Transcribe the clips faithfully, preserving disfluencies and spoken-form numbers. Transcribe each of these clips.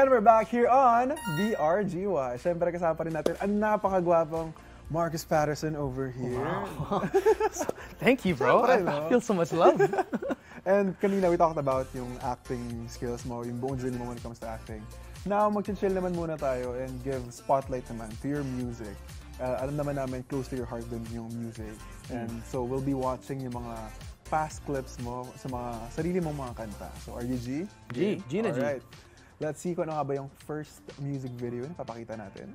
And we're back here on B R G Y. Siyempre kasama pa rin natin ang napakagwapong Marcus Patterson over here. Wow. Thank you, bro. Siyempre, I, no? I feel so much love. And kanina we talked about yung acting skills mo, yung buong journey mo when it comes to acting. Now, mag-chill naman muna tayo and give spotlight naman to your music. Uh, alam naman namin, close to your heart din yung music. And mm. so we'll be watching yung mga past clips mo sa mga sarili mong mga kanta. So are you G? G. G na G. Alright. Let's see kung ano nga ba yung first music video na papakita natin.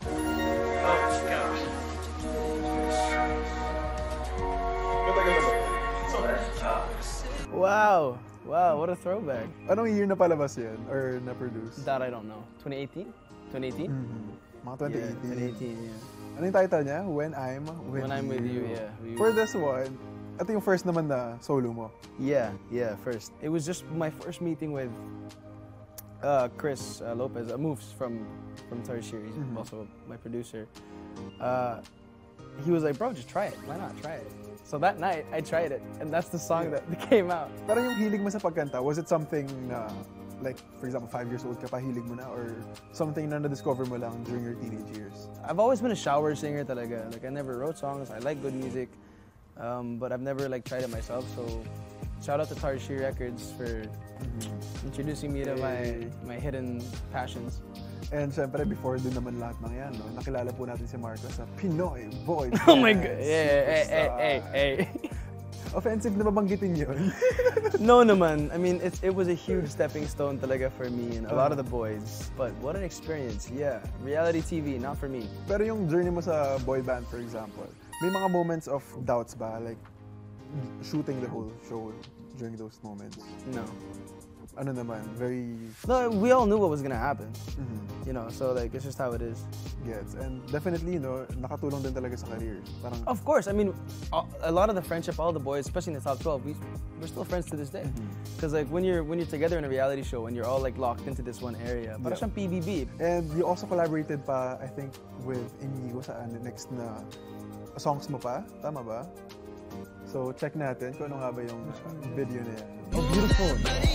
Wow. Wow, what a throwback. Anong year na palabas yan? Or na-produce? That I don't know. twenty eighteen? twenty eighteen? Mm-hmm. Mga twenty eighteen. Yeah, twenty eighteen, yeah. Ano yung title niya? When I'm With When You. I'm With You, yeah. We, For this one, ito yung first naman na solo mo. Yeah, yeah, first. It was just my first meeting with uh, Chris uh, Lopez, uh, Moves from, from Tertiary, he's mm-hmm. also my producer. Uh, he was like, bro, just try it. Why not? Try it. So that night, I tried it, and that's the song yeah. that came out. Pero yung hilig mo sa pagkanta, was it something na, like, for example, five years old ka pa, hilig mo na, or something na na-discover mo lang during your teenage years? I've always been a shower singer talaga. Like, I never wrote songs, I like good music, um, but I've never, like, tried it myself, so shout out to Tarshi Records for mm-hmm. introducing me to my, my hidden passions. And syempre, before din naman lahat ng yan, no? Nakilala po natin si Marcos sa Pinoy Boy Band. Oh my God! Yeah, hey, hey, hey, hey. Offensive na babanggitin yun? No naman. I mean, it, it was a huge stepping stone talaga for me and a lot of the boys. But what an experience, yeah. Reality T V, not for me. Pero yung journey mo sa boy band, for example, may mga moments of doubts ba? Like, shooting the whole show during those moments? No. Ano naman, very... No, we all knew what was gonna happen. Mm-hmm. You know, so like, it's just how it is. Yes, and definitely, you know, nakatulong din talaga sa career. Parang... Of course, I mean, a lot of the friendship, all the boys, especially in the top twelve, we, we're still friends to this day. Because mm-hmm. like, when you're when you're together in a reality show and you're all like locked into this one area, parang siyang P B B. And you also collaborated pa, I think, with Inigo sa next na songs mo pa, tama ba? So, check natin kung ano nga ba yung video na yan. Oh, beautiful.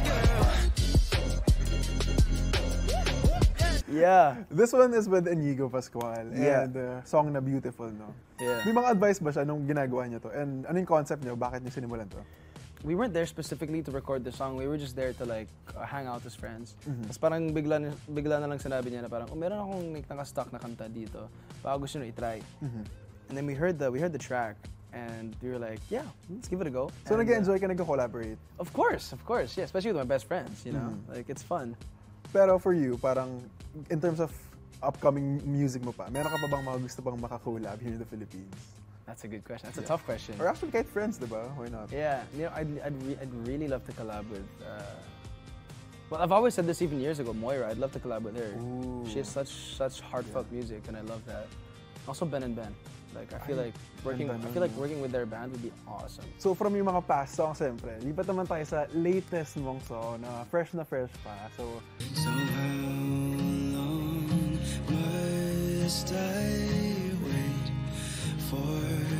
Yeah. This one is with Inigo Pascual. Yeah. And uh, song na Beautiful, no? Yeah. May mga advice ba siya nung ginagawa niya to? And ano yung concept niyo? Bakit niyo sinimulan to? We weren't there specifically to record the song. We were just there to like uh, hang out as friends. Mm-hmm. Tapos parang bigla, bigla na lang sinabi niya na parang, oh, meron akong like, naka-stock na kanta dito. Baka gusto nyo i-try. Mm-hmm. And then we heard the we heard the track. And we were like, yeah, let's give it a go. So and, nag-enjoy ka nag-collaborate? Of course, of course, yeah. Especially with my best friends, you know? Mm-hmm. Like, it's fun. Pero for you, parang, in terms of upcoming music mo pa, meron ka pa bang mga gusto pang makakollab here in the Philippines? That's a good question. That's yeah. a tough question. Or actually, kahit friends, diba? Why not? Yeah, you know, I'd, I'd, re I'd really love to collab with, uh, well, I've always said this even years ago, Moira. I'd love to collab with her. Ooh. She has such such heartfelt yeah. music, and I love that. Also, Ben and Ben. Like, I feel Ay, like working, Ben I feel like working with their band would be awesome. So from yung mga past songs, siyempre, lipat naman tayo sa latest mong song na fresh na fresh pa. So, so how long must I wait for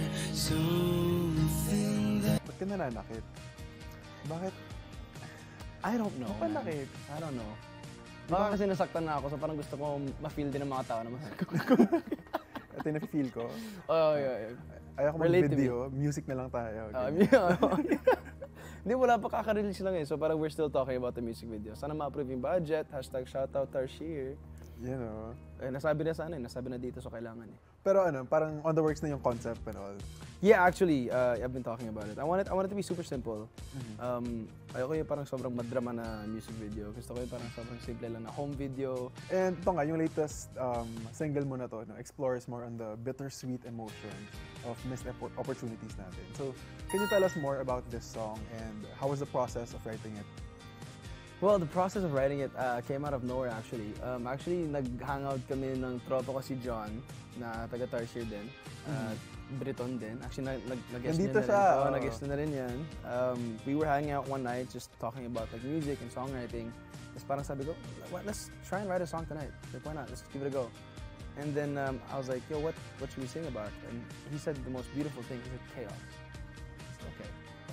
something that... ba't ka nananakit? Bakit? I don't know. Ba't nanakit? I don't know. Baka kasi nasaktan na ako, so parang gusto ko ma-feel din ng mga tao na masaktan. Ito yung nafe-feel ko. Oh, yeah, yeah. Ayaw ko mag-video, music na lang tayo. Okay. Uh, Hindi, wala pa kaka-release lang eh. So parang we're still talking about the music video. Sana ma-approve yung budget, hashtag shoutout Tarshir. You know. Eh, nasabi na sana eh, nasabi na dito so kailangan eh. Pero ano, parang on the works na yung concept and all. Yeah, actually, uh, I've been talking about it. I want it, I want it to be super simple. Mm-hmm. Um, ayoko yung parang sobrang madrama na music video. Gusto ko yung parang sobrang simple lang na home video. And ito nga, yung latest um, single mo na to, no, explores more on the bittersweet emotion of missed opportunities natin. So, can you tell us more about this song and how was the process of writing it? Well, the process of writing it uh, came out of nowhere actually. Um, actually, nag-hangout kami ng tropa ko si John, na taga Tarsier din. Uh, Briton din. Actually, nag-guest niya na rin. siya. Oh, nag-guest na rin yan. Um, we were hanging out one night just talking about like music and songwriting. Tapos parang sabi ko, let's try and write a song tonight. Like, why not? Let's give it a go. And then um, I was like, yo, what, what should we sing about? And he said the most beautiful thing. He said, chaos. I said, okay.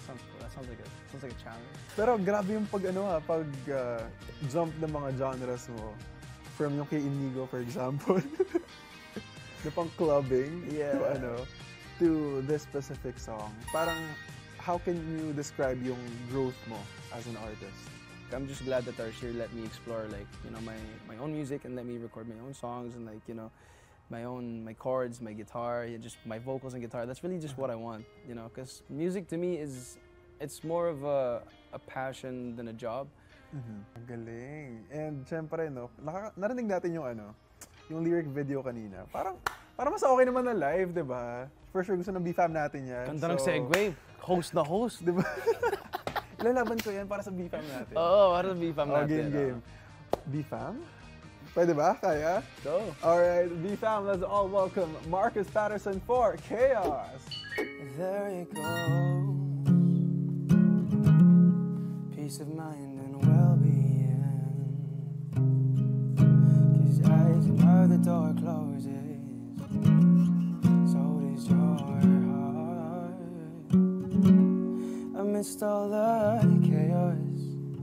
sounds cool. That sounds like a sounds like a challenge. Pero grabe yung pag ano ah, pag uh, jump ng mga genres mo. From yung kay Inigo, for example. Na pang clubbing Yeah. to ano, to this specific song. Parang, how can you describe yung growth mo as an artist? I'm just glad that Tarsier let me explore like, you know, my, my own music and let me record my own songs and like, you know, my own, my chords, my guitar, yeah, just my vocals and guitar. That's really just what I want, you know, because music to me is, it's more of a, a passion than a job. Mm-hmm. Ang galing. And syempre, no, naka, narinig natin yung ano, yung lyric video kanina. Parang, parang mas okay naman na live, di ba? For sure, gusto ng B-Fam natin yan. Ganda ng segue. Host na host. Di ba? Ilalaban ko yan para sa B-Fam natin. Oo, para sa B-Fam Oh, natin. game, game. B-Fam? Pwede ba? Kaya? Go. Alright, B-Fam, let's all welcome Marcus Patterson for Chaos. There it goes. Peace of mind and well-being. Cause as you know the door closes, so does your heart. Amidst all the chaos,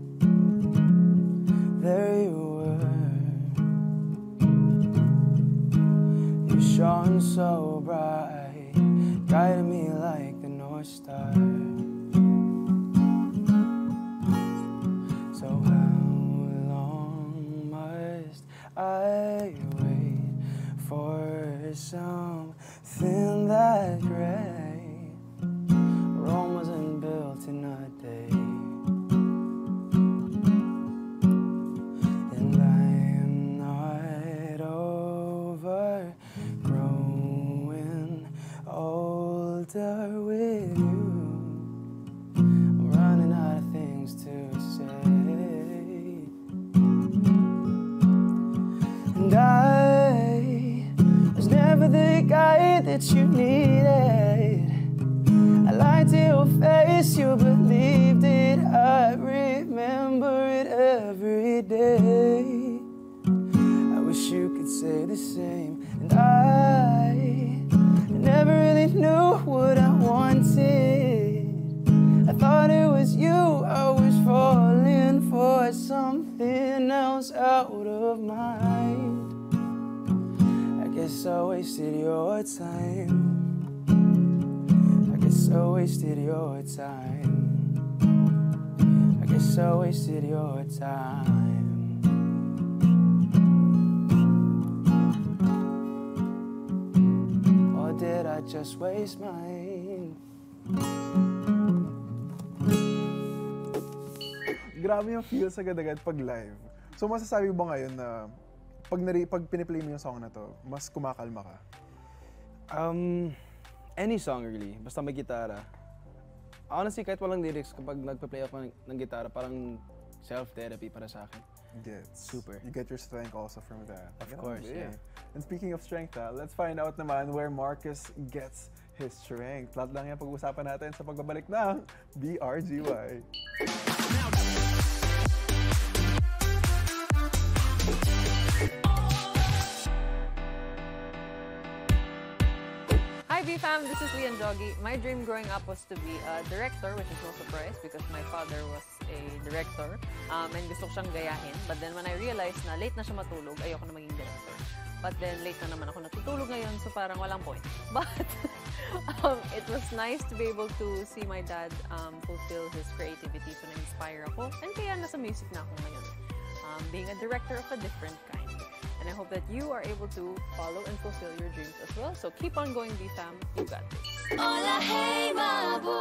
there you were. You shone so bright, guiding me like the North Star. So how long must I wait for something that great? Rome wasn't built in a day. And I'm not over growing older with you. I'm running out of things to say. And I was never the guy that you needed. I lied to your face, you believed it. I remember it every day. I wish you could say the same. And I never really knew what I wanted. I thought it was you, I was falling for something else out of mind. I guess I wasted your time. I guess I wasted your time. I guess I wasted your time. Or did I just waste mine? Grabe yung feels agad-agad pag live. So masasabi mo ba ngayon na pag, nari, pag piniplay mo yung song na to, mas kumakalma ka? Um, any song really, basta may gitara. Honestly, kahit walang lyrics, kapag nagpa-play ako ng, ng gitara, parang self-therapy para sa akin. Gets. Super. You get your strength also from that. Of Grabe. course, yeah. And speaking of strength, ah, let's find out naman where Marcus gets his strength. Lahat lang yan pag-usapan natin sa pagbabalik ng B R G Y. Hi B-Fam, this is Lian Jogi. My dream growing up was to be a director, which is no surprise because my father was a director um, and gusto ko siyang gayahin. But then when I realized na late na siya matulog, ayoko na maging director. But then late na naman ako natutulog ngayon, so parang walang point. But um, it was nice to be able to see my dad um, fulfill his creativity, so na-inspire ako. And kaya nasa music na ako ngayon, um, being a director of a different kind. And I hope that you are able to follow and fulfill your dreams as well. So keep on going, B-Fam. You got this. Hola, hey, mabu.